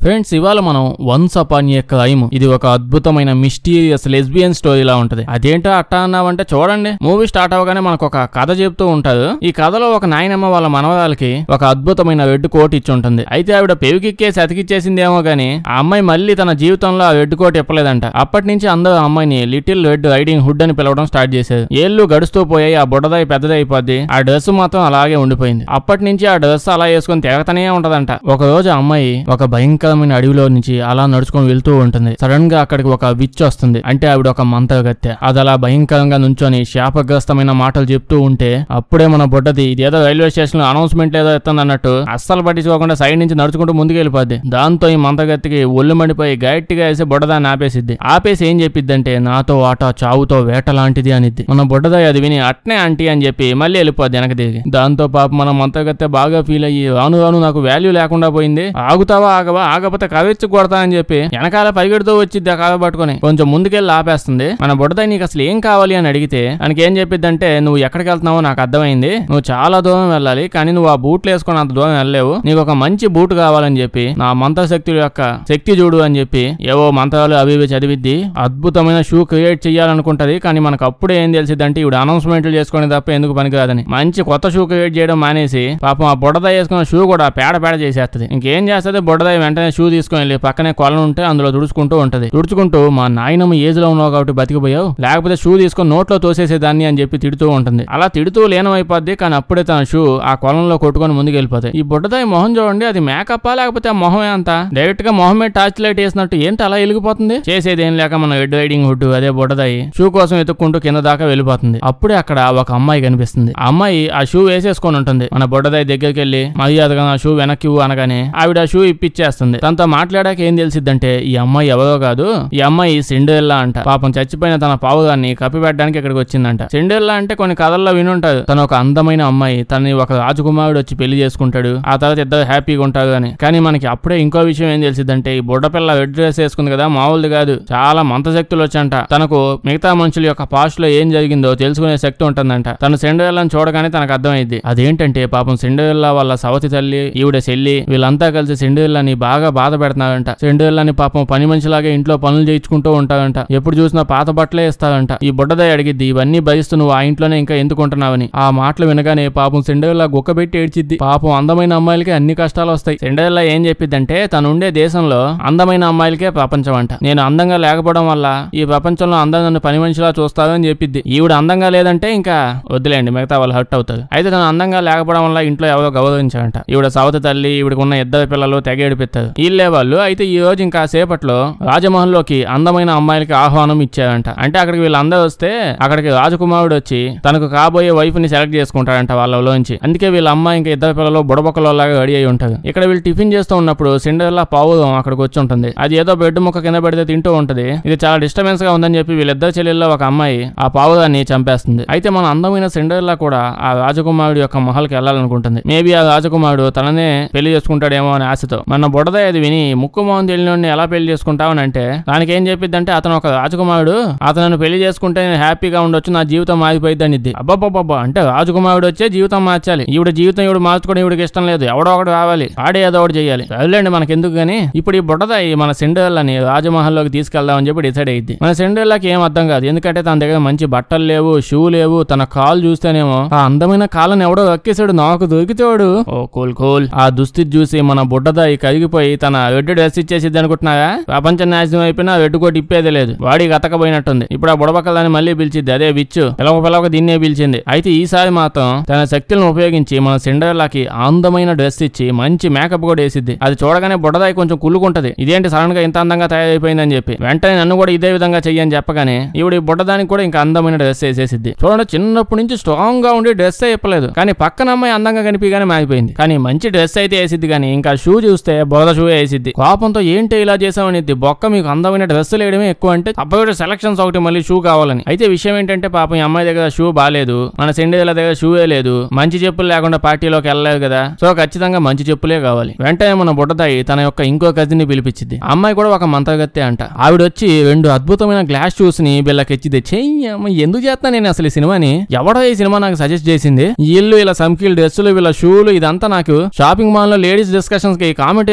Friends, ఇవాళ మనం once upon ఏ crime, ఇది ఒక అద్భుతమైన మిస్టీరియస్ లెస్బియన్ స్టోరీలా ఉంటది. అదేంటో అట్టా అన్నావంటే చూడండి, మూవీ స్టార్ట్ అవగానే మనకు ఒక కథ చెప్తూ ఉంటారు. ఈ కథలో ఒక నాయనమ్మ వాళ్ళ మనవరాలకి ఒక అద్భుతమైన రెడ్ కోట్ ఇచ్చి ఉంటుంది. అయితే ఆవిడ పెవికిక్కేసి అతికిచ్చేసిందేమో గానీ ఆ అమ్మాయి మళ్ళీ తన జీవితంలో ఆ రెడ్ కోట్ ఇప్పలేదంట. అప్పటి నుంచి అందరూ ఆ అమ్మాయిని లిటిల్ రెడ్ రైడింగ్ హుడ్ అని పిలవడం స్టార్ట్ చేశారు. ఏళ్ళు గడుస్తూ పోయాయి, ఆ బుడ్డదాయి పెద్దదైపోద్ది, ఆ డ్రెస్ మాత్రం అలాగే ఉండిపోయింది. అప్పటి నుంచి ఆ డ్రెస్ అలా వేసుకుని తిరగతనే ఉంటదంట. ఒక రోజు ఆ అమ్మాయి ఒక భయంకరమైన అడవిలో నుంచి అలా నడుచుకొని వెళ్తూ ఉంటుంది. సడన్ గా అక్కడికి ఒక విచ్ వస్తుంది. అంటే ఆవిడ ఒక మంత్రగత్తె. అది అలా భయంకరంగా నుంచొని శాపగ్రస్తమైన మాటలు చెప్తూ ఉంటే అప్పుడే మన బుడ్డది ఇదేదో రైల్వే స్టేషన్ లో అనౌన్స్మెంట్ ఏదో ఎత్తుంది అన్నట్టు అస్సలు పట్టించుకోకుండా సైడ్ నుంచి నడుచుకుంటూ ముందుకు వెళ్ళిపోద్ది. దాంతో ఈ మంత్రగత్తికి ఒళ్ళు మండిపోయి గట్టిగా వేసి బుడ్డదాన్ని ఆపేసిద్ది. ఆపేసి ఏం చెప్పిద్దంటే నాతో ఆట చావుతో వేట లాంటిది అనిద్ది. మన బుడ్డదాయి అది విని అట్నే ఆంటీ అని చెప్పి మళ్ళీ వెళ్ళిపోద్ది వెనక దిగి. దాంతో పాప మన మంత్రగత్తె బాగా ఫీల్ అయ్యి రాను రాను నాకు వాల్యూ లేకుండా పోయింది, ఆగుతావా ఆగవా, ఆగపోతే కవిచ్చి కొడతా అని చెప్పి వెనకాల పరిగెడుతూ వచ్చిద్ది ఆ కాలు పట్టుకుని. కొంచెం ముందుకెళ్ళి ఆపేస్తుంది. మన బుడ్డదాయి నీకు అసలు ఏం కావాలి అని అడిగితే దానికి ఏం చెప్పిద్దంటే నువ్వు ఎక్కడికి వెళ్తున్నావో నాకు అర్థమైంది, నువ్వు చాలా దూరం వెళ్ళాలి, కానీ నువ్వు ఆ బూట్లు వేసుకొని అంత దూరం వెళ్ళలేవు, నీకు ఒక మంచి బూట్ కావాలని చెప్పి నా మంత్రశక్తుల యొక్క శక్తి చూడు అని చెప్పి ఏవో మంత్రాలు అవి ఇవి చదివిద్ది. అద్భుతమైన షూ క్రియేట్ చేయాలనుకుంటది. కానీ మనకు అప్పుడే ఏం తెలిసిద్దంటే ఇవిడ అనౌన్స్మెంట్లు చేసుకునే తప్ప ఎందుకు పనికిరాదని మంచి కొత్త షూ క్రియేట్ చేయడం మానేసి పాపం ఆ బుడ్డదాయి వేసుకున్న షూ కూడా పేడ చేసేస్తుంది. ఇంకేం చేస్తుంది బుడ్డదాయి వెంటనే షూ తీసుకుని వెళ్ళి పక్కనే కొలను ఉంటే అందులో తుడుచుకుంటూ ఉంటది. తుడుచుకుంటూ మా నాయనమ్మ ఏజ్ లో ఉన్నావు కాబట్టి బతికిపోయావు, లేకపోతే షూ తీసుకొని నోట్లో తోసేసేదాన్ని అని చెప్పి తిడుతూ ఉంటుంది. అలా తిడుతూ లీనమైపోద్ది. కానీ అప్పుడే తన షూ ఆ కొలంలో కొట్టుకొని ముందుకు వెళ్ళిపోతాయి. ఈ బుడ్డదాయి మొహం చూడండి, అది మేకప్పా లేకపోతే ఆ మొహమే అంతా డైరెక్ట్ గా మొహం మీద టార్చ్ లైట్ వేసినట్టు ఏంటి అలా వెలిగిపోతుంది. చేసేది ఏం లేక మన రెడ్ రైడింగ్ హుడ్ అదే బుడ్డదాయి షూ కోసం ఎత్తుక్కుంటూ కింద దాకా వెళ్ళిపోతుంది. అప్పుడే అక్కడ ఒక అమ్మాయి కనిపిస్తుంది. ఆ అమ్మాయి ఆ షూ వేసేసుకొని ఉంటుంది. మన బుడ్డదాయి దగ్గరికి వెళ్ళి మర్యాదగా నా షూ వెనక్కి అనగానే ఆవిడ షూ ఇప్పిచ్చేస్తుంది. తనతో మాట్లాడాక ఏం తెలిసిద్దంటే ఈ అమ్మాయి ఎవరో కాదు, ఈ అమ్మాయి సిండెరెల్లా అంట. పాపం చచ్చిపోయిన తన పావుగాన్ని కప్పిపెట్టడానికి ఇక్కడికి వచ్చిందంట. సిండెరెల్లా అంటే కొన్ని కథల్లో వినుంటారు, తను ఒక అందమైన అమ్మాయి, తనని ఒక రాజకుమారుడు వచ్చి పెళ్లి చేసుకుంటాడు, ఆ తర్వాత ఇద్దరు హ్యాపీగా ఉంటారు అని. కానీ మనకి అప్పుడే ఇంకో విషయం ఏం తెలిసిద్దంటే ఈ బుడ్డపిల్ల రెడ్ డ్రెస్ వేసుకుంది కదా, మామూలుది కాదు, చాలా మంత్రశక్తులు వచ్చంట. తనకు మిగతా మనుషుల యొక్క పాస్ట్ లో ఏం జరిగిందో తెలుసుకునే శక్తి ఉంటుందంట. తను సిండెరెల్లాని చూడగానే తనకు అర్థమైంది. అదేంటంటే పాపం సిండెరెల్లా వాళ్ళ సవతి తల్లి, ఈవిడ చెల్లి, వీళ్ళంతా కలిసి సిండెరెల్లాని బాగా బాధ పెడుతున్నారంట. సిండెరెల్లాని పాపం పని మనిషిలాగే ఇంట్లో పనులు చేయించుకుంటూ ఉంటారంట. ఎప్పుడు చూసినా పాత బట్టలే ఇస్తారంట. ఈ బుడ్డదాయి అడిగిద్ది ఇవన్నీ భరిస్తూ నువ్వు ఆ ఇంట్లోనే ఇంకా ఎందుకుంటున్నావని. ఆ మాటలు వినగానే పాపం సిండెరెల్లా గుక్కబెట్టి ఏడ్చిద్ది. పాపం అందమైన అమ్మాయిలకి అన్ని కష్టాలు వస్తాయి. సిండెరెల్లా ఏం చెప్పిద్దంటే తను ఉండే దేశంలో అందమైన అమ్మాయిలకే ప్రపంచం అంట. నేను అందంగా లేకపోవడం వల్ల ఈ ప్రపంచంలో అందరూ నన్ను పని మనిషిలా చూస్తారని చెప్పిద్ది. ఈవిడ అందంగా లేదంటే ఇంకా వద్దులేండి, మిగతా వాళ్ళు హర్ట్ అవుతారు. అయితే తను అందంగా లేకపోవడం వల్ల ఇంట్లో ఎవరో గౌరవించారంట. ఈవిడ సవతి తల్లి, ఈవిడకు ఉన్న ఇద్దరు పిల్లలు తెగ ఏడిపిస్తారు. వీళ్ళే వాళ్ళు. అయితే ఈ రోజు ఇంకా సేపట్లో రాజమహల్ లోకి అందమైన అమ్మాయిలకి ఆహ్వానం ఇచ్చారంట. అంటే అక్కడికి వీళ్ళందరూ వస్తే అక్కడికి రాజకుమారుడు వచ్చి తనకు కాబోయే వైఫ్ ని సెలెక్ట్ చేసుకుంటాడంట వాళ్ళలోంచి. అందుకే వీళ్ళ అమ్మాయి ఇంకా ఇద్దరు పిల్లలు బుడబొక్కలాగా రెడీ అయి ఉంటారు. ఇక్కడ వీళ్ళు టిఫిన్ చేస్తూ ఉన్నప్పుడు సిండెరెల్లా పావురం అక్కడికి వచ్చి ఉంటుంది. అది ఏదో బెడ్ ముక్క కింద పెడితే తింటూ ఉంటది. ఇది చాలా డిస్టర్బెన్స్ గా ఉందని చెప్పి వీళ్ళిద్దరు చెల్లెల్లో ఒక అమ్మాయి ఆ పావురాన్ని చంపేస్తుంది. అయితే మన అందమైన సిండెరెల్లా కూడా ఆ రాజకుమారుడు యొక్క మహల్కి వెళ్ళాలనుకుంటుంది. మేబీ ఆ రాజకుమారుడు తననే పెళ్లి చేసుకుంటాడేమో అని ఆశతో. మన బుడ్డదాయి అది విని ముక్కు మోహన్ తెలియని ఎలా పెళ్లి చేసుకుంటావని అంటే దానికి ఏం చెప్పిద్దంటే అతను ఒక రాజకుమారుడు, అతను పెళ్లి చేసుకుంటే నేను హ్యాపీగా ఉండొచ్చు, నా జీవితం మారిపోయిద్ది అనిద్ది. అబ్బాబ్బా అంటే రాజకుమారుడు వచ్చే జీవితం మార్చాలి, ఈవిడ జీవితం ఈవిడ మార్చుకోవడం ఈవిడికి ఇష్టం లేదు, ఎవడో ఒకటి రావాలి, ఆడే ఏదో ఒకటి చేయాలి, చదిలేండి మనకెందుకు గానీ ఇప్పుడు ఈ బుడ్డదాయి మన సిండెరెల్లాని రాజమహల్లోకి తీసుకెళ్దామని చెప్పి డిసైడ్ అయ్యింది. మన సిండెరెల్లాకి ఏం అర్థం కాదు, ఎందుకంటే తన దగ్గర మంచి బట్టలు లేవు, షూ లేవు, తన కాలు చూస్తేనేమో ఆ అందమైన కాళ్ళని ఎవడో ఎక్కేసాడు, నాకు దొరికితేవాడు. ఓ కూల్. ఆ దుస్థితి చూసి మన బుడ్డదాయి కరిగిపోయి తన రెడ్ డ్రెస్ ఇచ్చేసిద్ది అనుకుంటున్నావా? ప్రపంచం నాశనం అయిపోయినా రెడ్ కోట్ ఇప్పేదే లేదు, వాడికి అతకపోయినట్టుంది. ఇప్పుడు ఆ బుడబక్కలని మళ్ళీ పిలిచిద్ది, అదే విచ్చు పిలవక దీన్నే పిలిచింది. అయితే ఈసారి మాత్రం తన శక్తులను ఉపయోగించి మన సిండెరెల్లాకి అందమైన డ్రెస్ ఇచ్చి మంచి మేకప్ కూడా వేసిద్ది. అది చూడగానే బుడ్డదాయి కొంచెం కుళ్ళుకుంటది, ఇదేంటి సడన్ గా ఇంత అందంగా తయారైపోయిందని చెప్పి. వెంటనే నన్ను కూడా ఇదే విధంగా చెయ్యని చెప్పగానే ఈవిడ బుడ్డదానికి కూడా ఇంకా అందమైన డ్రెస్ వేసేసిద్ది. చూడండి, చిన్నప్పటి నుంచి స్ట్రాంగ్ గా ఉండి డ్రెస్ ఇప్పలేదు, కానీ పక్కన అమ్మాయి అందంగా కనిపిగానే మారిపోయింది. కానీ మంచి డ్రెస్ అయితే వేసిద్ది, కానీ ఇంకా షూ చూస్తే బురద షూ వేసిద్ది. కోపంతో ఏంటి ఇలా చేసామనిద్ది, బొక్క మీకు అందమైన డ్రెస్ వేయడమే ఎక్కువ అంటే అబ్బాయి సెలక్షన్స్ ఒకటి మళ్ళీ షూ కావాలని. అయితే విషయం ఏంటంటే పాపం ఈ అమ్మాయి దగ్గర షూ బాలేదు, మన సిండెరెల్లా దగ్గర షూవే లేదు, మంచి చెప్పులు లేకుండా పార్టీలోకి వెళ్ళలేదు కదా, సో ఖచ్చితంగా మంచి చెప్పులే కావాలి. వెంటనే మన బుడ్డదాయి తన యొక్క ఇంకో కజిన్ ని పిలిపించింది. అమ్మాయి కూడా ఒక మంత్రగత్తె అంట. ఆవిడ వచ్చి 2 అద్భుతమైన గ్లాస్ షూస్ ని బిళ్ళకెచ్చిది. ఎందుకు చేస్తున్నా నేను అసలు ఈ సినిమాని, ఎవడో ఈ సినిమా నాకు సజెస్ట్ చేసింది, వీళ్ళు ఇలా సంకీల్ డ్రెస్సులు వీళ్ళ షూలు ఇదంతా నాకు షాపింగ్ మాల్ లో లేడీస్ డిస్కషన్స్ కి కామెంట్ చేస్తున్నట్టు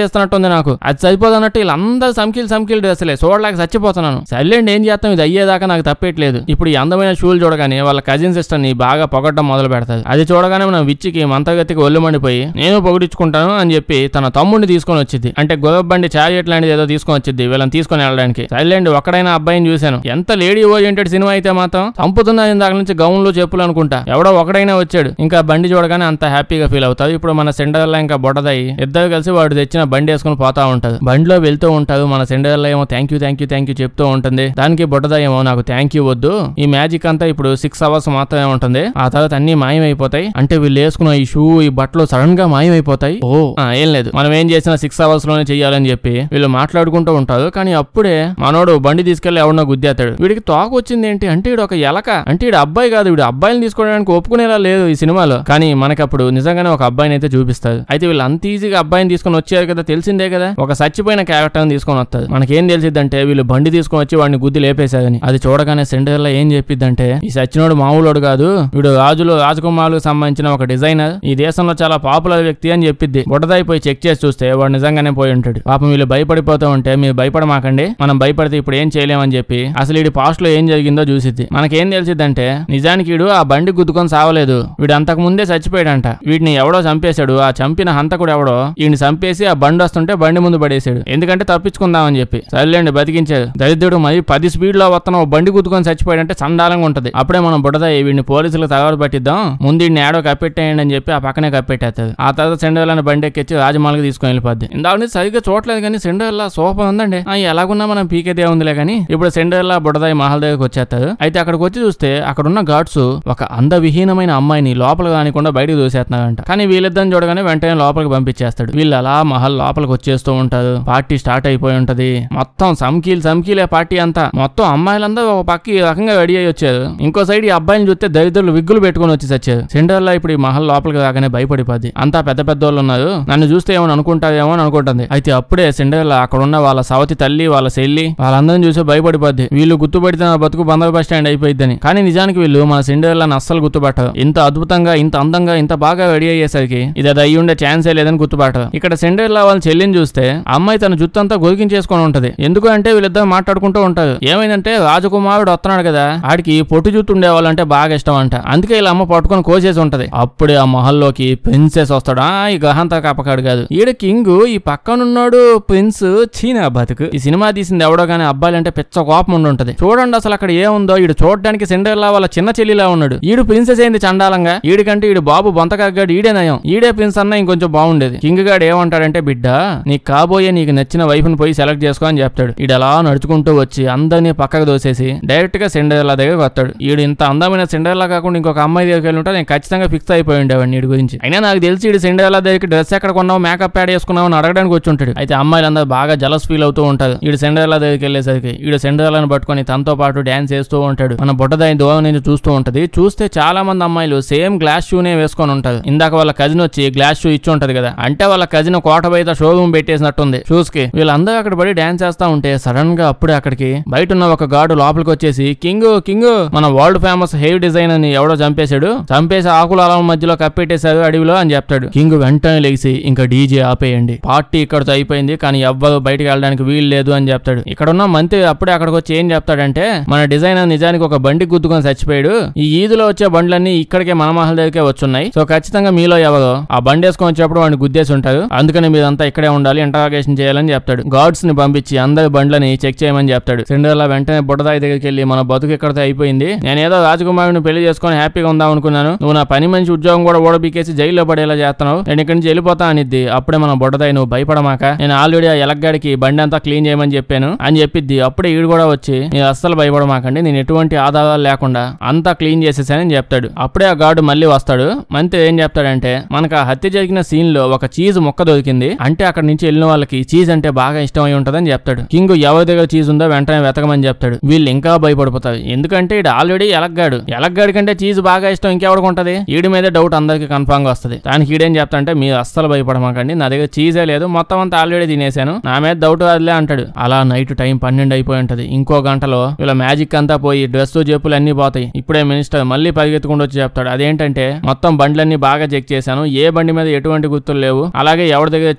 సరిపోతుంది నాకు, అది సరిపోదు అన్నట్టు వీళ్ళందరూ సంకీలు అసలే చూడలేక చచ్చిపోతున్నాను. సైలెంట్ ఏం చేస్తాం, ఇది అయ్యేదాకా నాకు తప్పేట్లేదు. ఇప్పుడు ఈ అందమైన షూలు చూడగానే వాళ్ళ కజిన్ సిస్టర్ ని బాగా పొగట్టడం మొదలు పెడతారు. అది చూడగానే మనం విచ్చికి మంతగతికి ఒళ్ళు మండిపోయి నేను పొగిడించుకుంటాను అని చెప్పి తన తమ్ముడిని తీసుకొని వచ్చింది. అంటే గుర్రపు బండి చారియట్ లాంటిది ఏదో తీసుకొని వచ్చింది వీళ్ళని తీసుకొని వెళ్ళడానికి. సైలెంట్ ఒక్కడైనా అబ్బాయిని చూశాను, ఎంత లేడీ ఓరియంటెడ్ సినిమా అయితే మాత్రం చంపుతున్నా దాని నుంచి గౌన్లు చెప్పులు అనుకుంటా ఎవడో ఒకడైనా వచ్చాడు. ఇంకా బండి చూడగానే అంత హ్యాపీగా ఫీల్ అవుతారు. ఇప్పుడు మన సిండరెల్లా ఇంకా బొడ్డదాయి ఇద్దరు కలిసి వాడు తెచ్చిన బండి వేసుకుని పోతా ఉంటారు. బండిలో వెళ్తూ ఉంటారు. మన సిండరెల్లా ఏమో థ్యాంక్ యూ చెప్తూ ఉంటుంది. దానికి బొడ్డదాయి ఏమో నాకు థ్యాంక్ యూ వద్దు, ఈ మ్యాజిక్ అంతా ఇప్పుడు 6 hours మాత్రమే ఉంటుంది, ఆ తర్వాత అన్ని మాయమైపోతాయి. అంటే వీళ్ళు వేసుకున్న ఈ షూ ఈ బట్టలు సడన్ గా మాయమైపోతాయి. ఏం లేదు, మనం ఏం చేసినా 6 hours లోనే చెయ్యాలని చెప్పి వీళ్ళు మాట్లాడుకుంటూ ఉంటారు. కానీ అప్పుడే మనోడు బండి తీసుకెళ్లి ఎవడో గుద్దేస్తాడు. వీడికి తోక వచ్చింది ఏంటి అంటే వీడు ఒక ఎలక, అంటే వీడు అబ్బాయి కాదు, వీడు అబ్బాయిని తీసుకోవడానికి ఒప్పుకునేలా లేదు ఈ సినిమాలో. కానీ మనకప్పుడు నిజంగానే ఒక అబ్బాయిని అయితే చూపిస్తారు. అయితే వీళ్ళు అంత ఈజీగా అబ్బాయిని తీసుకొని వచ్చారు కదా, తెలిసిందే కదా, ఒక చచ్చిపోయిన క్యారెక్టర్ తీసుకొని వస్తారు. మనకేం తెలిసిద్దంటే వీళ్ళు బండి తీసుకొని వచ్చి వాడిని గుద్ది లేపేశారని. అది చూడగానే సిండరెల్లా ఏం చెప్పిద్దంటే ఈ సచ్చినోడు మామూలుడు కాదు, వీడు రాజకుమారులకు సంబంధించిన ఒక డిజైనర్, ఈ దేశంలో చాలా పాపులర్ వ్యక్తి అని చెప్పిద్ది. బుడ్డదాయి పోయి చెక్ చేసి చూస్తే వాడు నిజంగానే పోయి ఉంటాడు. పాపం వీళ్ళు భయపడిపోతూ ఉంటే మీరు భయపడమాకండి, మనం భయపడితే ఇప్పుడు ఏం చేయలేమని చెప్పి అసలు వీడి పాస్ట్ లో ఏం జరిగిందో చూసిద్ది. మనకేం తెలిసిద్దంటే నిజానికి వీడు ఆ బండి గుద్దుకొని సావలేదు, వీడు అంతకు ముందే చచ్చిపోయాడంట. వీడిని ఎవడో చంపేశాడు, ఆ చంపిన హంతకుడు ఎవడో వీడిని చంపేసి ఆ బండి వస్తుంటే బండి ముందు పడేశాడు, ఎందుకంటే తప్పించుకుందామని చెప్పి. సర్లేండి బతికించాడు. దరిద్రుడు మరి 10 speed లో వస్తున్న బండి గుద్దుకొని చచ్చిపోయాడంటే చండాలంగా ఉంటది. అప్పుడే మనం బుడ్డదాయి వీడిని పోలీసులకు తగవలు పట్టిద్దాం, ముందు వీడిని ఏడో కప్పెట్టేయండి అని చెప్పి ఆ పక్కనే కప్పెట్టేస్తుంది. ఆ తర్వాత సిండరెల్లాని బండి ఎక్కించి రాజమాలకి తీసుకొని వెళ్ళిపోద్ది. ఇందాక నుంచి సరిగ్గా చూడలేదు కానీ సిండరెల్లా సూపర్ ఉందండి. ఎలాగున్నా మనం పీకేదే ఉందిలే కానీ ఇప్పుడు సిండరెల్లా బుడ్డదాయి మహల్ దగ్గరకు వచ్చేస్తారు. అయితే అక్కడికి వచ్చి చూస్తే అక్కడున్న గార్డ్స్ ఒక అందవిహీనమైన అమ్మాయిని లోపలికి రానికుండా బయటకు దూసేస్తున్నారంట. కానీ వీళ్ళిద్దరిని చూడగానే వెంటనే లోపలికి పంపించేస్తాడు. వీళ్ళు అలా మహల్ లోపలికి వచ్చేస్తూ ఉంటారు. పార్టీ స్టార్ట్ అయిపోయి ఉంటది. మొత్తం సంకీలే పార్టీ అంతా. మొత్తం అమ్మాయిలందరూ ఒక పక్క ఈ రకంగా రెడీ అయ్యి వచ్చారు. ఇంకో సైడ్ ఈ అబ్బాయిని చూస్తే దరిద్రులు విగ్గులు పెట్టుకుని వచ్చి వచ్చారు. సిండరెల్లా ఇప్పుడు ఈ మహల్ లోపలికి రాగానే భయపడిపోద్ది. అంతా పెద్ద వాళ్ళు ఉన్నారు, నన్ను చూస్తే ఏమని అనుకుంటారేమో అని అనుకుంటుంది. అయితే అప్పుడే సిండరెల్లా అక్కడ ఉన్న వాళ్ళ సవతి తల్లి వాళ్ళ చెల్లి వాళ్ళందరిని చూసి భయపడిపోద్ది. వీళ్ళు గుర్తుపడితే నా బతుకు బందరు బస్ స్టాండ్ అయిపోయిద్దని. కానీ నిజానికి వీళ్ళు మన సిండరెల్లాని అస్సలు గుర్తుపట్టరు. ఇంత అద్భుతంగా ఇంత అందంగా ఇంత బాగా రెడీ అయ్యేసరికి ఇది అది అయ్యి ఉండే ఛాన్సే లేదని గుర్తుపట్టరు. ఇక్కడ సిండరెల్లా వాళ్ళ చెల్లిని చూస్తే అమ్మాయి తన జుట్టు అంతా గొరికించేసుకొని ఉంటది. ఎందుకు అంటే వీళ్ళిద్దరు మాట్లాడుకుంటూ ఉంటారు. ఏమైందంటే రాజకుమారుడు వస్తున్నాడు కదా, ఆడికి పొట్టు జుట్టు ఉండేవాళ్ళంటే బాగా ఇష్టం అంట. అందుకే ఇలా అమ్మ పట్టుకొని కోసేసి ఉంటది. అప్పుడే ఆ మహల్లోకి ప్రిన్సెస్ వస్తాడు. ఈ గ్రహంతా కప్పకాడు కాదు, ఈడ కింగ్, ఈ పక్కనున్నాడు ప్రిన్స్. చీనా బతుకు. ఈ సినిమా తీసింది ఎవడో కానీ అబ్బాయిలంటే పిచ్చ కోపం ఉంటది. చూడండి అసలు అక్కడ ఏముందో. ఈడు చూడడానికి సిండరెల్లా వాళ్ళ చిన్న చెల్లిలా ఉన్నాడు. ఈడు ప్రిన్సెస్ ఏంది చండాలంగా, ఈడికంటే ఈడు బాబు బొంతకాగాడు ఈడే నయం, ఈడే ప్రిన్స్ అన్న ఇంకొంచెం బాగుండేది. కింగ్ గాడు ఏమంటాడంటే బిడ్డ నీకు కాబోయే నీకు నచ్చిన వైఫ్ ని పోయి సెలెక్ట్ చేసుకో అని చెప్తాడు. ఈడు అలా నడుచుకుంటూ వచ్చి అందరినీ పక్కకు దోసేసి డైరెక్ట్ గా సిండరెల్లా దగ్గరకు వస్తాడు. ఈడు ఇంత అందమైన సిండరెల్లా కాకుండా ఇంకొక అమ్మాయి దగ్గరికి వెళ్ళి ఉంటే నేను ఖచ్చితంగా ఫిక్స్ అయిపోయి ఉండేవాడిని వీడి గురించి. అయినా నాకు తెలిసి ఈడు సిండరెల్లా దగ్గరికి డ్రెస్ ఎక్కడ కొన్నావు, మేకప్ యాడ్ చేసుకున్నావు అని అడగడానికి వచ్చి ఉంటాడు. అయితే అమ్మాయిలందరూ బాగా జలస్ ఫీల్ అవుతూ ఉంటారు. ఈడు సిండరెల్లా దగ్గరికి వెళ్ళేసరికి ఈడు సిండరెల్లాని పట్టుకొని తనతో పాటు డాన్స్ చేస్తూ ఉంటాడు. మన బుడ్డదాయి దూరం నుంచి చూస్తూ ఉంటది. చూస్తే చాలా మంది అమ్మాయిలు సేమ్ గ్లాస్ షూనే వేసుకొని ఉంటారు. ఇందాక వాళ్ళ కజిన్ వచ్చి గ్లాస్ షూ ఇచ్చి ఉంటది కదా, అంటే వాళ్ళ కజిన్ కోట బయట షోరూమ్ పెట్టేసినట్టుంది షూస్ కి. వీళ్ళందరూ అక్కడ పడి డాన్స్ చేస్తా ఉంటే సడన్ గా అప్పుడే అక్కడికి బయట ఉన్న ఒక గాడు లోపలికి వచ్చేసి కింగ్ మన వరల్డ్ ఫేమస్ హెయిర్ డిజైన్ అని ఎవడో చంపేశాడు, చంపేసి ఆకుల అలం మధ్యలో కప్పెట్టేశారు అడవిలో అని చెప్తాడు. కింగ్ వెంటనే లేచి ఇంకా డీజే ఆపేయండి, పార్టీ ఇక్కడతో అయిపోయింది, కానీ ఎవ్వరు బయటకు వెళ్ళడానికి వీలు లేదు అని చెప్తాడు. ఇక్కడ ఉన్న మంత్రి అప్పుడే అక్కడికి వచ్చి ఏం చెప్తాడంటే మన డిజైనర్ నిజానికి ఒక బండి గుద్దుకొని చచ్చిపోయాడు, ఈ ఈదులో వచ్చే బండ్లన్నీ ఇక్కడికే మన మహల్ దగ్గరికే వచ్చున్నాయి, సో ఖచ్చితంగా మీలో ఎవరో ఆ బండి వేసుకొని వచ్చేప్పుడు వాడిని గుద్దేసి ఉంటారు, అందుకని మీరంతా ఇక్కడే ఉండాలి, ఇంటరాగేషన్ చేయాలని చెప్తాడు. గార్డ్స్ ని పంపించి అందరి బండ్లని చెక్ చేయమని చెప్తాడు. సిండరెల్లా వెంటనే బుడ్డదాయి దగ్గరికి వెళ్ళి మన బతుకు ఇక్కడతో అయిపోయింది, నేనేదో రాజకుమారుని పెళ్లి చేసుకొని హ్యాపీగా ఉందాం అనుకున్నాను, నువ్వు నా పని మంచి ఉద్యోగం కూడా ఓడబీకేసి జైల్లో పడేలా చేస్తున్నావు, నేను ఇక్కడి నుంచి వెళ్ళిపోతా అనిద్ది. అప్పుడే మన బుడ్డదాయి నువ్వు భయపడమాక, నేను ఆల్రెడీ ఆ ఎలక్గాడికి బండి అంతా క్లీన్ చేయమని చెప్పాను అని చెప్పిద్ది. అప్పుడే ఈడు కూడా వచ్చి నేను అస్సలు భయపడమాకండి, నేను ఎటువంటి ఆధారాలు లేకుండా అంతా క్లీన్ చేసేసానని చెప్తాడు. అప్పుడే ఆ గార్డు మళ్ళీ వస్తాడు. మంత్రి ఏం చెప్తాడంటే మనకు ఆ హత్య జరిగిన సీన్ లో ఒక చీజ్ మొక్క దొరికింది, అంటే అక్కడ నుంచి వెళ్ళిన వాళ్ళకి చీజ్ అంటే బాగా ఇష్టం అయి ఉంటదని చెప్తాడు. కింగ్ ఎవరి దగ్గర చీజ్ ఉందో వెంటనే వెతకమని చెప్తాడు. వీళ్ళు ఇంకా భయపడిపోతారు, ఎందుకంటే ఈడు ఆల్రెడీ ఎలక్గాడి కంటే చీజ్ బాగా ఇష్టం ఇంకెవరికి ఉంటది, ఈడి మీద డౌట్ అందరికి కన్ఫర్మ్ గా వస్తుంది. దానికి ఈడేం చెప్తాడంటే మీరు అస్సలు భయపడమాకండి, నా దగ్గర చీజే లేదు, మొత్తం అంతా ఆల్రెడీ తినేశాను, నా మీద డౌట్ అదిలే అంటాడు. అలా నైట్ టైం 12 అయిపోయి ఉంటది. ఇంకో గంటలో వీళ్ళ మ్యాజిక్ అంతా పోయి డ్రెస్ చెప్పులు అన్ని పోతాయి. ఇప్పుడే మినిస్టర్ మళ్ళీ పరిగెత్తుకుంటూ వచ్చి చెప్తాడు, అదేంటంటే మొత్తం బండ్లన్నీ బాగా చెక్ చేశాను, ఏ బండి మీద ఎటువంటి గుర్తులు లేవు, అలాగే ఎవరి దగ్గర చీజ్ కూడా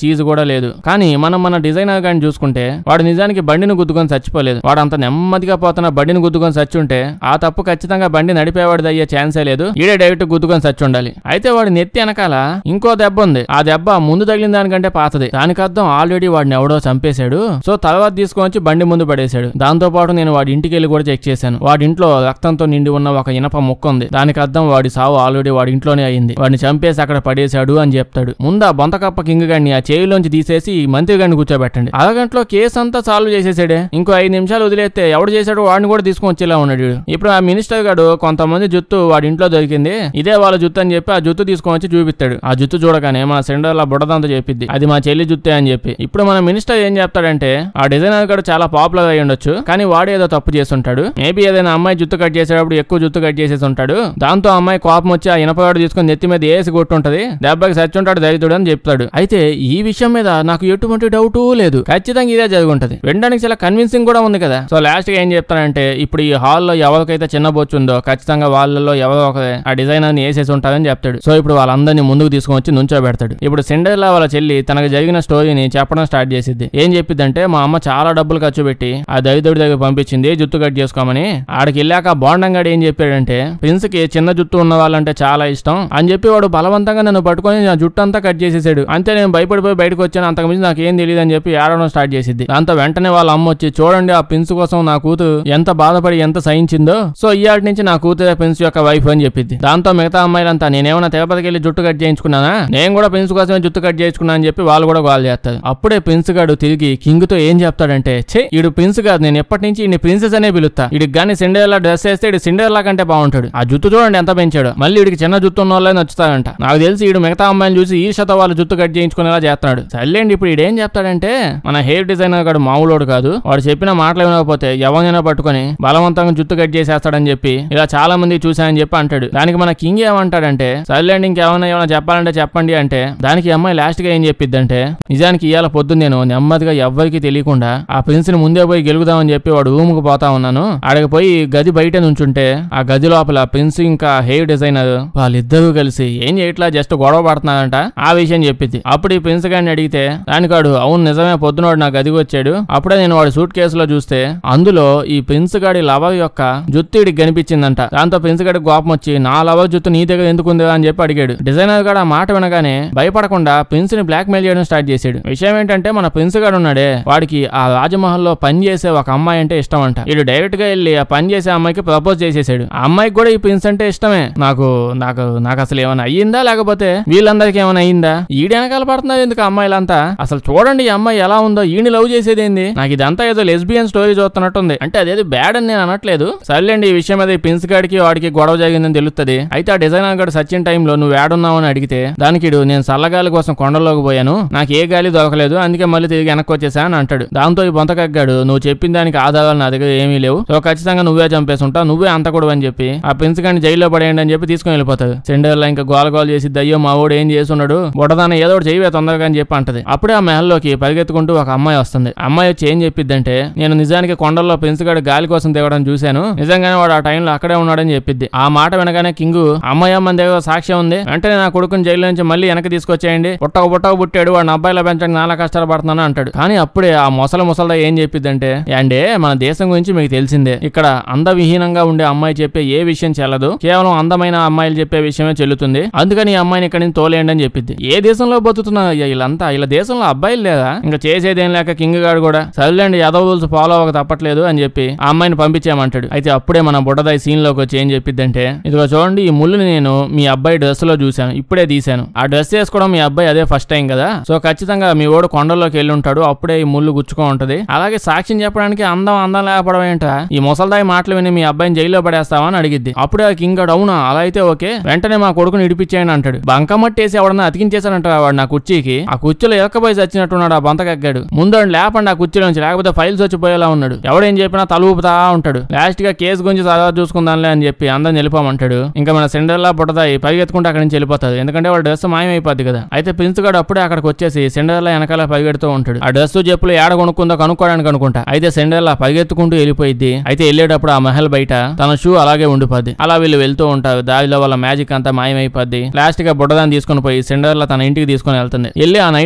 కూడా లేదు. కానీ మనం మన డిజైనర్ గాని చూసుకుంటే వాడు నిజానికి బండిని గుద్దుకొని చచ్చిపోలేదు. వాడు అంత నెమ్మదిగా పోతున్న బండిని గుద్దుకొని చచ్చుంటే ఆ తప్పు ఖచ్చితంగా బండి నడిపేవాడిది అయ్యే ఛాన్సే లేదు. ఈడే డైరెక్ట్ గుద్దుకొని చచ్చి ఉండాలి. అయితే వాడి నెత్తి వెనకాల ఇంకో దెబ్బ ఉంది. ఆ దెబ్బ ముందు తగిలిన దానికంటే పాతది. దానికి అర్థం ఆల్రెడీ వాడిని ఎవడో చంపేశాడు. సో తర్వాత తీసుకొని బండి ముందు పడేశాడు. దాంతో పాటు నేను వాడి ఇంటికి వెళ్ళి కూడా చెక్ చేశాను. వాడి ఇంట్లో రక్తంతో నిండి ఉన్న ఒక ఇనప ముక్క ఉంది. దానికి అర్థం వాడి సావు ఆల్రెడీ వాడి ఇంట్లోనే అయింది. వాడిని చంపేసి అక్కడ పడేశాడు అని చెప్తాడు. ముందు ఆ బొంతకప్ప కింగ్ గాడిని ఆ చేయిలోంచి తీసేసి మంత్రి గారిని కూర్చోబెట్టండి. అరగంటలో కేసు అంతా సాల్వ్ చేసేసాడే. ఇంకో 5 నిమిషాలు వదిలేస్తే ఎవడు చేశాడు వాడిని కూడా తీసుకొని వచ్చేలా ఉన్నాడు. ఇప్పుడు ఆ మినిస్టర్ గాడు కొంతమంది జుత్తు వాడి ఇంట్లో దొరికింది, ఇదే వాళ్ళ జుత్తు అని చెప్పి ఆ జుత్తు తీసుకొని వచ్చి చూపిస్తాడు. ఆ జుత్తు చూడగానే మన సెండర్లా బుడదంతా చెప్పిద్ది అది మా చెల్లి జుత్తే అని చెప్పి. ఇప్పుడు మన మినిస్టర్ ఏం చెప్తాడంటే ఆ డిజైనర్ గాడు చాలా పాపులర్ అయి ఉండొచ్చు, కానీ వాడు ఏదో తప్పు చేస్తుంటాడు. మేబీ ఏదైనా అమ్మాయి జుత్తు కట్ చేసేటప్పుడు ఎక్కువ జుత్తు కట్ చేసేసి ఉంటాడు. దాంతో అమ్మాయి కోపం వచ్చి ఆ ఇనపగాడు తీసుకొని నెత్తి మీద వేసి కొట్టుంటది. దెబ్బకి చచ్చుంటాడు దరిద్రుడు అని చెప్తాడు. అయితే ఈ విషయం మీద నాకు ఎటువంటి డౌట్ లేదు, ఖచ్చితంగా ఇదే జరుగుంటది. వినడానికి చాలా కన్విన్సింగ్ కూడా ఉంది కదా. సో లాస్ట్ గా ఏం చెప్తానంటే ఇప్పుడు ఈ హాల్లో ఎవరికైతే చిన్న బొచ్చు ఉందో ఖచ్చితంగా వాళ్ళలో ఎవరో ఒకరే ఆ డిజైనర్ ని వేసేసి ఉంటారని చెప్తాడు. సో ఇప్పుడు వాళ్ళందరినీ ముందుకు తీసుకొని వచ్చి నుంచో పెడతాడు. ఇప్పుడు సిండర్లా వాళ్ళ చెల్లి తనకు జరిగిన స్టోరీని చెప్పడం స్టార్ట్ చేసిద్ది. ఏం చెప్పిద్దంటే మా అమ్మ చాలా డబ్బులు ఖర్చు పెట్టి ఆ దరిద్రుడి దగ్గర పంపించింది జుత్తు కట్ చేసుకోమని. ఆడికి వెళ్ళాక బాండంగాడు ఏం చెప్పాడంటే ప్రిన్స్ కి చిన్న జుట్టు ఉన్న వాళ్ళంటే చాలా ఇష్టం అని చెప్పి వాడు బలవంతంగా నన్ను పట్టుకొని నా జుట్టు అంతా కట్ చేసేసాడు. అంతే నేను భయపడిపోయి బయటకు వచ్చాను, అంతకుమించి నాకు ఏం తెలియదు అని చెప్పి ఏడవడం స్టార్ట్ చేసిద్ది. దాంతో వెంటనే వాళ్ళ అమ్మ వచ్చి చూడండి ఆ ప్రిన్స్ కోసం నా కూతురు ఎంత బాధపడి ఎంత సహించిందో, సో ఇయాటి నుంచి నా కూతురే ప్రిన్స్ యొక్క వైఫ్ అని చెప్పింది. దాంతో మిగతా అమ్మాయిలంతా నేనేమన్నా తిరుపతికి వెళ్ళి జుట్టు కట్ చేయించుకున్నానా, నేను కూడా ప్రిన్స్ కోసమే జుట్టు కట్ చేయించుకున్నా అని చెప్పి వాళ్ళు కూడా కాల్ చేస్తారు. అప్పుడే ప్రిన్స్ గాడు తిరిగి కింగ్ తో ఏం చెప్తాడంటే ఛే ఈడు ప్రిన్స్ కాదు, నేను ఎప్పటి నుంచి ఈ ప్రిన్సెస్ అనే పిలుస్తా, ఇడికి గానీ సిండర్లా డ్రెస్ వేస్తే ఇడు సిండర్లా కంటే బాగుంటాడు, ఆ జుట్టు చూడండి ఎంత పెంచాడు, మళ్ళీ ఇడికి చిన్న జుట్టు ఉన్న వాళ్ళే నచ్చుతాడంట. నాకు తెలిసి ఈడు మిగతా అమ్మాయిని చూసి ఈర్షతో వాళ్ళు జుట్టు కట్ చేయించుకునేలా చేస్తున్నాడు. సర్లేండి ఇప్పుడు ఈడేం చెప్తాడంటే మన హెయిర్ డిజైనర్ గాడు మామూలోడు కాదు, వాడు చెప్పిన మాటలు వినకపోతే ఎవరైనా పట్టుకొని బలవంతంగా జుట్టు కట్ చేసేస్తాడని చెప్పి ఇలా చాలా మంది చూసానని చెప్పి అంటాడు. దానికి మన కింగ్ ఏమంటాడంటే సర్లేండి ఇంకేమైనా చెప్పాలంటే చెప్పండి అంటే దానికి అమ్మాయి లాస్ట్ గా ఏం చెప్పిద్దంటే నిజానికి ఇవాళ పొద్దున్న నేను నెమ్మదిగా ఎవ్వరికి తెలియకుండా ఆ ప్రిన్స్ ని ముందే పోయి గెలుగుదామని చెప్పి వాడు రూమ్ కు పోతా ఉన్నాను. ఆడికి పోయి గది బయట నుంచుంటే ఆ గది లోపల ప్రిన్స్ ఇంకా హెయిర్ డిజైనర్ వాళ్ళిద్దరూ కలిసి ఏం చేయట్లా జస్ట్ గొడవ పడుతున్నారంట. ఆ విషయం చెప్పింది. అప్పుడు ఈ ప్రిన్స్ గారిని అడిగితే దానికాడు అవును నిజమే పొద్దునోడు నా గదికి వచ్చాడు, అప్పుడే నేను వాడు సూట్ కేసులో చూస్తే అందులో ఈ ప్రిన్స్ గాడి లవర్ యొక్క జుత్తు ఇడికి కనిపించిందంట. దాంతో ప్రిన్స్ గాడికి కోపం వచ్చి నా లవర్ జుత్తు నీ దగ్గర ఎందుకుంది అని చెప్పి అడిగాడు. డిజైనర్ గాడు ఆ మాట వినగానే భయపడకుండా ప్రిన్స్ ని బ్లాక్ మెయిల్ చేయడం స్టార్ట్ చేశాడు. విషయం ఏంటంటే మన ప్రిన్స్ గాడు ఉన్నాడే వాడికి ఆ రాజమహల్ లో పని చేసే ఒక అమ్మాయి అంటే ఇష్టం అంట. వీడు డైరెక్ట్ గా వెళ్ళి ఆ పని చేసే అమ్మాయికి ప్రపోజ్ చేసేసాడు. ఆ అమ్మాయికి కూడా ఈ ప్రిన్స్ అంటే ఇష్టమే. నాకు నాకు నాకు అసలు ఏమైనా అయ్యిందా లేకపోతే వీళ్ళందరికీ ఏమైనా అయ్యిందా, ఈడు వెనకాల పడుతున్నారు ఎందుకు అమ్మాయిలంతా, అసలు చూడండి ఈ అమ్మాయి ఎలా ఉందో, ఈయన లవ్ చేసేదేంది, నాకు ఇదంతా ఏదో లెస్బియన్ స్టోరీ చూస్తున్నట్టుంది. అంటే అదేది బ్యాడ్ అని నేను అనట్లేదు, సర్లేండి ఈ విషయం మీద ఈ ప్రిన్స్ గాడికి వాడికి గొడవ జరిగిందని తెలుస్తుంది. అయితే ఆ డిజైనర్ గారు సచిన్ టైంలో నువ్వు ఏడున్నావు అని అడిగితే దానికి నేను చల్లగాలి కోసం కొండలోకి పోయాను, నాకు ఏ గాలి దొరకలేదు, అందుకే మళ్ళీ తిరిగి వెనక్కి వచ్చేసా అని అంటాడు. దాంతో ఈ బొంతకగ్గాడు నువ్వు చెప్పిన దానికి ఆధారాలు నా దగ్గర ఏమీ లేవు, సో ఖచ్చితంగా నువ్వే చంపేసుంటావు, నువ్వే అంతకూడదు అని చెప్పి ఆ ప్రిన్స్ గారిని జైల్లో పడేయండి అని చెప్పి తీసుకుని వెళ్ళిపోతాడు. సిండర్లా ఇంకా గోల చేసి అయ్యో మా వాడు ఏం చేస్తున్నాడు బుడదాన ఏదో ఒకటి చేయవే తొందరగా అని చెప్పి అంటది. అప్పుడే ఆ మహల్లోకి పరిగెత్తుకుంటూ ఒక అమ్మాయి వస్తుంది. అమ్మాయి వచ్చి ఏం చెప్పిద్దంటే నేను నిజానికి కొండల్లో ప్రిన్స్ గారు గాలి కోసం దిగడం చూశాను, నిజంగానే వాడు ఆ టైంలో అక్కడే ఉన్నాడని చెప్పిద్ది. ఆ మాట వినగానే కింగ్ అమ్మాయి మన దగ్గర సాక్ష్యం ఉంది, వెంటనే నా కొడుకుని జైలు నుంచి మళ్ళీ వెనక్కి తీసుకొచ్చేయండి, పుట్టక పుట్టాడు వాడు అబ్బాయిలా పెంచడానికి నాలా కష్టాలు పడుతున్నాను అంటాడు. కానీ అప్పుడే ఆ ముసలదా ఏం చెప్పిద్దంటే అంటే మన దేశం గురించి మీకు తెలిసిందే, ఇక్కడ అందవిహీనంగా ఉండే అమ్మాయి చెప్పే ఏ విషయం చెల్లదు, కేవలం అందమైన అమ్మాయిలు చెప్పే విషయమే చెల్లుతుంది, అందుకని ఈ అమ్మాయిని ఇక్కడ నుంచి తోలేయండి అని చెప్పింది. ఏ దేశంలో బతుకుతున్నా వీళ్ళంతా, ఇలా దేశంలో అబ్బాయిలు లేదా, ఇంకా చేసేదేం లేక కింగ్ గాడు కూడా సర్లేండి యాదవ్ రూల్స్ ఫాలో అవ్వక తప్పట్లేదు అని చెప్పి ఆ అమ్మాయిని పంపించామంటాడు. అయితే అప్పుడే మన బుడ్డదాయి సీన్ లోకి వచ్చి ఏం చెప్పిద్దంటే ఇదిగో చూడండి ఈ ముళ్ళుని నేను మీ అబ్బాయి డ్రెస్ లో చూశాను, ఇప్పుడే తీశాను, ఆ డ్రెస్ వేసుకోవడం మీ అబ్బాయి అదే ఫస్ట్ టైం కదా, సో ఖచ్చితంగా మీ ఓడు కొండల్లోకి వెళ్ళి ఉంటాడు, అప్పుడే ఈ ముళ్ళు గుచ్చుకో ఉంటది, అలాగే సాక్ష్యం చెప్పడానికి అందం లేకపోవడం ఏంట, ఈ ముసల్దాయి మాటలు విని మీ అబ్బాయిని జైల్లో పడేస్తావా అని అడిగిద్ది. అప్పుడే ఆ కింగ్ గాడు అవునా అలా అయితే ఓకే వెంటనే మా కొడుకుని ఇడిపించేయండి అంటాడు. బంకమట్టేసి ఎవడన్నా అతికించేసానంట వాడు నా కుర్చీకి, ఆ కుర్చీలో ఎక్కబోయి చచ్చినట్టున్నాడు ఆ బంతకగ్గాడు, ముందు లేపండి ఆ కుర్చీలో నుంచి లేకపోతే ఫైల్స్ వచ్చిపోయేలా ఉన్నాడు, ఎవడేం చెప్పినా తల ఊపుతా ఉంటాడు, లాస్ట్ గా కేసు గురించి తర్వాత చూసుకుందాంలే అని చెప్పి అందరం వెళ్ళిపోమంటాడు. ఇంకా మన సిండర్లా బుట్టదాయి పరిగెత్తుకుంటే అక్కడి నుంచి వెళ్ళిపోతాడు, ఎందుకంటే వాడు డ్రెస్ మాయమైపోద్ది కదా. అయితే ప్రిన్స్ గాడు అప్పుడే అక్కడికి వచ్చేసి సిండర్లా వెనకాల పరిగెడుతూ ఉంటాడు. ఆ డ్రెస్ చెప్పులు ఏడ కొనుక్కుందో కనుక్కోవడానికి అనుకుంటా. అయితే సిండర్లా పరిగెత్తుకుంటూ వెళ్ళిపోయింది. అయితే వెళ్ళేటప్పుడు ఆ మహల్ బయట తన షూ అలాగే ఉండిపోద్ది. అలా వీళ్ళు వెళ్తూ ఉంటారు, దారిలో వాళ్ళ మ్యాజిక్ అంతా మాయమైపోద్ది. లాస్ట్ గా బుడ్డదాన్ని తీసుకుని పోయి సిండర్లా తన ఇంటికి తీసుకుని వెళ్తుంది. వెళ్ళి ఆ నైట్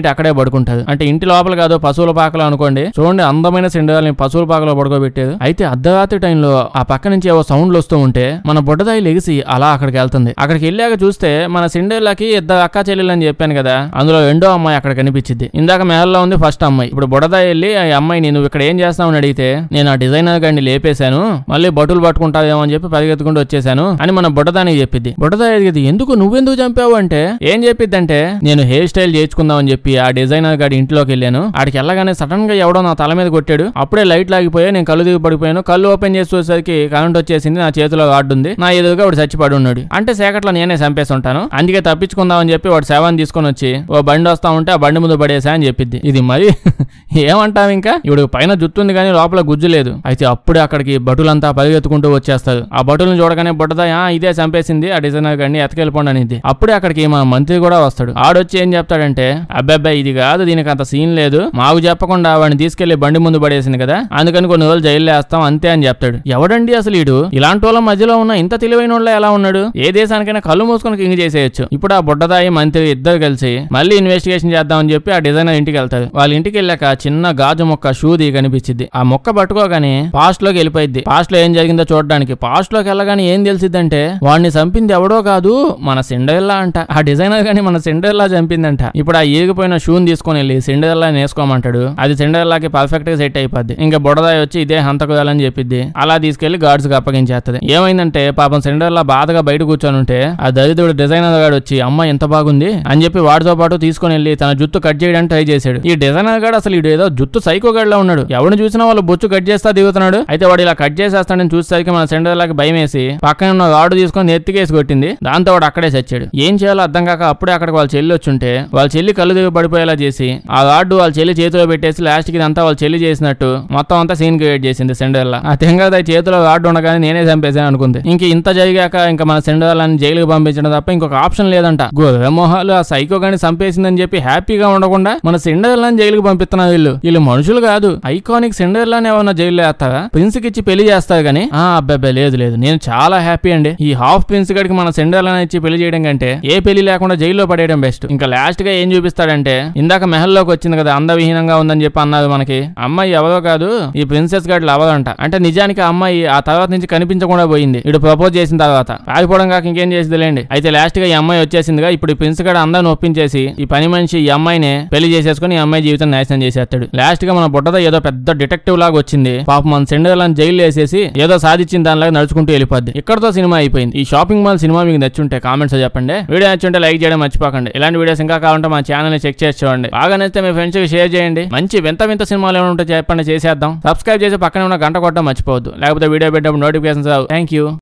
నైట్ అక్కడే పడుకుంటారు. అంటే ఇంటి లోపల కాదు పశువుల పాకలో అనుకోండి. చూడండి అందమైన సిండర్ని పశువుల పాకలో పడుకోబెట్టారు. అయితే అర్ధరాత్రి టైంలో ఆ పక్క నుంచి ఏవో సౌండ్లు వస్తూ ఉంటే మన బుడ్డదాయి లెగిసి అలా అక్కడికి వెళ్తుంది. అక్కడికి వెళ్ళాక చూస్తే మన సిండర్లకి ఇద్దరు అక్క చెల్లెలు అని చెప్పాను కదా, అందులో రెండో అమ్మాయి అక్కడ కనిపించింది. ఇందాక మెహల్లో ఉంది ఫస్ట్ అమ్మాయి. ఇప్పుడు బుడ్డదాయి వెళ్ళి ఆ అమ్మాయిని నువ్వు ఇక్కడ ఏం చేస్తావని అడిగితే నేను ఆ డిజైనర్ గారిని లేపేశాను, మళ్ళీ బటులు పట్టుకుంటావేమో అని చెప్పి పరిగెత్తుకుంటూ వచ్చేసాను అని మన బుడ్డదానికి చెప్పింది. బుడ్డదాయి అడిగింది ఎందుకు నువ్వెందుకు చంపావు అంటే ఏం చెప్పిద్దంటే నేను హెయిర్ స్టైల్ చేయించుకుందాం అని చెప్పి ఆ డిజైనర్ గారి ఇంట్లోకి వెళ్ళాను. ఆడికి వెళ్ళగానే సడన్ గా ఎవడో నా తల మీద కొట్టాడు. అప్పుడే లైట్ లాగిపోయా, నేను కళ్ళు దిగి పడిపోయాను. కళ్ళు ఓపెన్ చేసేసరికి కరెంట్ వచ్చేసింది, నా చేతిలో రాడ్ ఉంది, నా ఎదురుగా వాడు చచ్చిపడి ఉన్నాడు. అంటే సేకట్లో నేనే చంపేసి ఉంటాను, అందుకే తప్పించుకుందాం అని చెప్పి వాడు శవాన్ని తీసుకొని వచ్చి ఓ బండి వస్తా ఉంటే ఆ బండి ముందు పడేసా అని చెప్పింది. ఇది మరి ఏమంటావు, ఇంకా ఇప్పుడు పైన జుట్టుంది కానీ లోపల గుజ్జు లేదు. అయితే అప్పుడే అక్కడికి భటులంతా పరిగెత్తుకుంటూ వచ్చేస్తారు. ఆ భటులను చూడగానే బుడ్డదా ఇదే చంపేసింది ఆ డిజైనర్ గారిని ఎతకెళ్ళిపోండి అనేది. అప్పుడే అక్కడికి మా మంత్రి కూడా వస్తాడు. ఆడొచ్చి ఏం చెప్తాడంటే అబ్బాయి ఇది కాదు, దీనికి అంత సీన్ లేదు, మాకు చెప్పకుండా వాడిని తీసుకెళ్లి బండి ముందు పడేసింది కదా, అందుకని కొన్ని రోజులు జైల్లో వేస్తాం అంతే అని చెప్తాడు. ఎవడండి అసలు ఈడు, ఇలాంటి వాళ్ళ మధ్యలో ఉన్న ఇంత తెలివైన వాళ్ళ ఎలా ఉన్నాడు, ఏ దేశానికైనా కళ్ళు మూసుకొని కింగ్ చేసేయచ్చు. ఇప్పుడు ఆ బుడ్డదాయి మంత్రి ఇద్దరు కలిసి మళ్ళీ ఇన్వెస్టిగేషన్ చేద్దామని చెప్పి ఆ డిజైనర్ ఇంటికి వెళ్తారు. వాళ్ళ ఇంటికి వెళ్ళాక చిన్న గాజు మొక్క షూది కనిపించింది. ఆ మొక్క పట్టుకోగానే పాస్ట్ లోకి వెళ్ళిపోయింది. పాస్ట్ లో ఏం జరిగిందో చూడడానికి. పాస్ట్ లోకి వెళ్ళగానే ఏం తెలిసిద్దంటే వాడిని చంపింది ఎవడో కాదు మన సిండరెల్లా అంట. ఆ డిజైనర్ గాని మన సిండరెల్లా చంపిందంట. ఇప్పుడు ఆ ఈగిపోయిన షూని తీసుకొని వెళ్ళి సిండరెల్లా వేసుకోమంటాడు. అది సిండరెల్లాకి పర్ఫెక్ట్ గా సెట్ అయిపోద్ది. ఇంకా బుడదాయి వచ్చి ఇదే హంతకురాలని చెప్పిద్ది. అలా తీసుకెళ్లి గార్డ్స్ కి అప్పగించేస్తుంది. ఏమైందంటే పాపం సిండరెల్లా బాధగా బయట కూర్చొని ఉంటే ఆ దరిద్రుడు డిజైనర్ గాడు వచ్చి అమ్మ ఎంత బాగుంది అని చెప్పి వాడితో పాటు తీసుకొని వెళ్ళి తన జుత్తు కట్ చేయడానికి ట్రై చేశాడు. ఈ డిజైనర్ గాడు అసలు ఇడు ఏదో జుత్తు సైకో గడ్లా ఉన్నాడు. ఎవరిని చూసినా వాళ్ళు బొచ్చు కట్ చేస్తా దిగుతున్నాడు. అయితే వాడు ఇలా కట్ చేసేస్తాడని చూసేసరికి మన సిండరెల్లాకి భయం వేసి పక్కన ఉన్న రాడు తీసుకొని నెత్తికేసి కొట్టింది. దాంతో వాడు అక్కడే చచ్చాడు. ఏం చేయాలో అర్థం కాక అప్పుడే అక్కడికి వాళ్ళ చెల్లి వచ్చుంటే వాళ్ళ చెల్లి కళ్ళు దిగి పడిపోయేలా చేసి ఆ రాడ్డు వాళ్ళ చెల్లి చేతిలో పెట్టేసి లాస్ట్ కి అంతా వాళ్ళ చెల్లి చేసినట్టు మొత్తం అంతా సీన్ క్రియేట్ చేసింది సిండరెల్లా. ఆ తెంగదాయి చేతిలో రాడ్డు ఉండగానే నేనే చంపేసాను అనుకుంది. ఇంక ఇంత జరిగాక ఇంకా మన సిండరెల్లాని జైలుకి పంపించడం తప్ప ఇంకొక ఆప్షన్ లేదంట. గొర్రెమొహాలు ఆ సైకో గాని చంపేసిందని చెప్పి హ్యాపీగా ఉండకుండా మన సిండరెల్లాని జైలుకి పంపిస్తున్నారు. వీళ్ళు మనుషులు కాదు. ఐకానిక్ సిండరెల్లాని ఏమన్నా జైల్లో వేస్తారా, ప్రిన్స్ కి ఇచ్చి పెళ్లి చేస్తారు కానీ అబ్బాయి లేదు నేను చాలా హ్యాపీ అండి. ఈ హాఫ్ ప్రిన్స్ గడికి మన సిండరెల్లాని ఇచ్చి పెళ్లి చేయడం కంటే ఏ పెళ్లి లేకుండా జైల్లో పడేయడం బెస్ట్. ఇంకా లాస్ట్ గా ఏం చూపిస్తాడంటే ఇందాక మెహల్లోకి వచ్చింది కదా అందవిహీనంగా ఉందని చెప్పి అన్నారు మనకి. అమ్మాయి ఎవరో కాదు ఈ ప్రిన్సెస్ గడ్లు అవ్వదంట. అంటే నిజానికి ఆ అమ్మాయి ఆ తర్వాత నుంచి కనిపించకుండా పోయింది ఇడు ప్రపోజ్ చేసిన తర్వాత. ఆగిపోవడం కాక ఇంకేం చేసేదిలేండి. అయితే లాస్ట్ గా ఈ అమ్మాయి వచ్చేసిందిగా. ఇప్పుడు ఈ ప్రిన్స్ గడ్ అందరిని ఒప్పించేసి ఈ పని మనిషి ఈ అమ్మాయిని పెళ్లి చేసేసుకుని ఈ అమ్మాయి జీవితం నాశనం చేసేస్తాడు. లాస్ట్ గా మన బుడ్డతో ఏదో పెద్ద డిటెక్టివ్ లాగా వచ్చింది. పాపం మన సిండరెల్లాని జైలు వేసేసి ఏదో సాధించిన దానిలాగా నడుచుకుంటూ వెళ్ళిపోద్ది. ఇక్కడతో సినిమా అయిపోయింది. ఈ షాపింగ్ మాల్ సినిమా మీకు నచ్చుంటే కామెంట్స్ చెప్పండి. వీడియో నచ్చుంటే లైక్ చేయడం మర్చిపోకండి. ఇలాంటి వీడియోస్ ఇంకా కావాలంటే మా ఛానల్ ని చెక్ చేసి చూడండి. బాగా నచ్చితే మీ ఫ్రెండ్స్ కి షేర్ చేయండి. మంచి వింత సినిమాలు ఏమైనా ఉంటే చెప్పండి, చేసేద్దాం. సబ్స్క్రైబ్ చేసి పక్కన ఉన్న గంట కొట్టడం మర్చిపోవద్దు, లేకపోతే వీడియో పెట్టినప్పుడు నోటిఫికేషన్స్ రావు. Thank you.